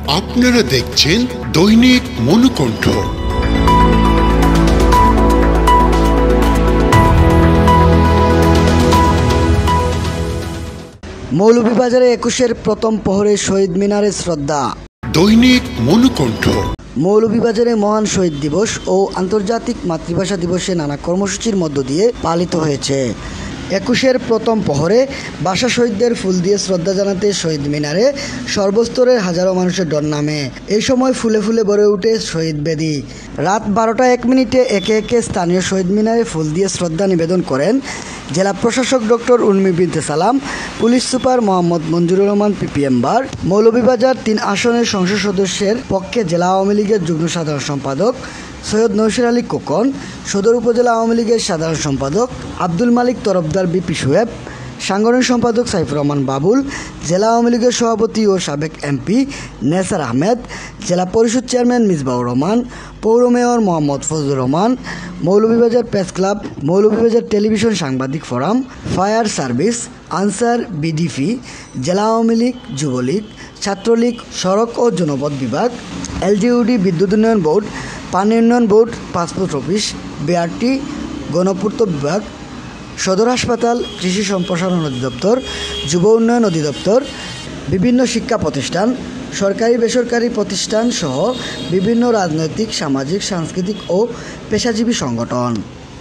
আপনারা দেখছেন দৈনিক মনুকণ্ঠ। মৌলভীবাজারে ২১-এর প্রথম প্রহরে শহীদ মিনারে শ্রদ্ধা। দৈনিক মনুকণ্ঠ। মৌলভীবাজারে মহান শহীদ দিবস ও আন্তর্জাতিক মাতৃভাষা দিবসে নানা কর্মসূচির মধ্য দিয়ে পালিত হয়েছে। ২১-এর প্রথম প্রহরে ভাষা শহীদদের ফুল দিয়ে শ্রদ্ধা জানাতে শহীদ মিনারে সর্বস্তরের হাজারো মানুষের ঢল নামে। এই সময় ফুলে ফুলে ভরে ওঠে শহীদ বেদি। রাত ১২টা ১ মিনিটে একে একে স্থানীয় শহীদ মিনারে ফুল দিয়ে শ্রদ্ধা নিবেদন করেন জেলা প্রশাসক doctor Urmi Binte Salam, police super Mohammad Manjurur Rahman PPM bar, Moulvibazar ৩ আসনের সংসদ সদস্যের পক্ষে জেলা আওয়ামী লীগের যুগ্ম সাধারণ সম্পাদক সৈয়দ নৌশির আলী কোকন, সদর উপজেলা আওয়ামী লীগের সাধারণ সম্পাদক আব্দুল মালিক তরফদার বিপি সোয়েব, সাংগঠনিক সম্পাদক সাইফুর রহমান বাবুল, জেলা আওয়ামী লীগের সভাপতি ও সাবেক এমপি নেসার আহমেদ, জেলা পরিষদ চেয়ারম্যান মিসবাউর রহমান, পৌর mayor Mohammad Fazlur Rahman, Moulvibazar press club, Moulvibazar television সাংবাদিক forum, fire service, Ansar, VDP, জেলা আওয়ামী লীগ, যুবলীগ, ছাত্রলীগ, সড়ক ও জনপথ বিভাগ, এলজিইউডি, বিদ্যুৎ উন্নয়ন বোর্ড, পানি উন্নয়ন বোর্ড, পাসপোর্ট অফিস, বিআরটি, গণপূর্ত বিভাগ, সদর হাসপাতাল, কৃষি সম্প্রসারণ অধিদপ্তর, যুব উন্নয়ন অধিদপ্তর, বিভিন্ন শিক্ষা প্রতিষ্ঠান, সরকারি বেসরকারি প্রতিষ্ঠান সহ বিভিন্ন রাজনৈতিক, সামাজিক, সাংস্কৃতিক ও পেশাজীবী সংগঠন।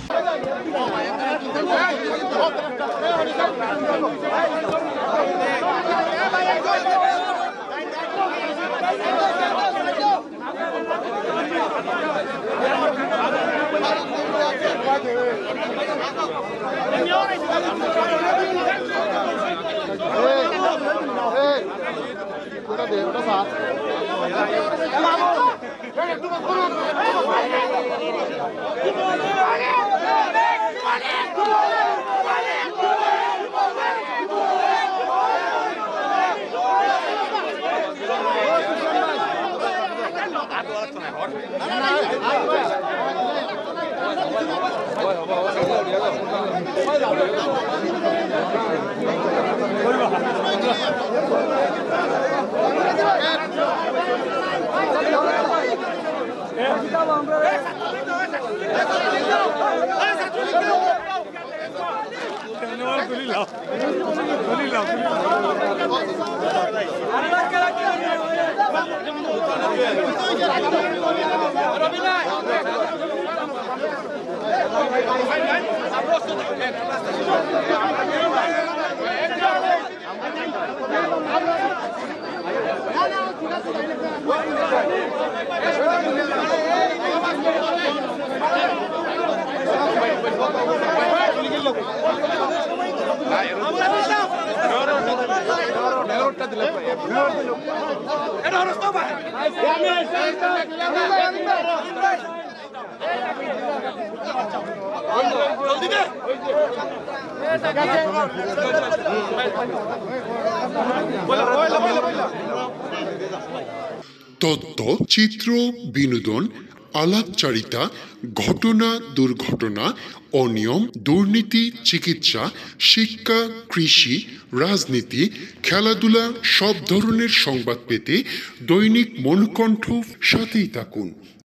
তথ্য, চিত্র, বিনোদন, আলাপচারিতা, ঘটনা, দুর্ঘটনা, অনিয়ম, দুর্নীতি, চিকিৎসা, শিক্ষা, কৃষি, রাজনীতি, খেলাধুলা, সব ধরনের সংবাদ পেতে দৈনিক মনুকণ্ঠ সাথেই থাকুন।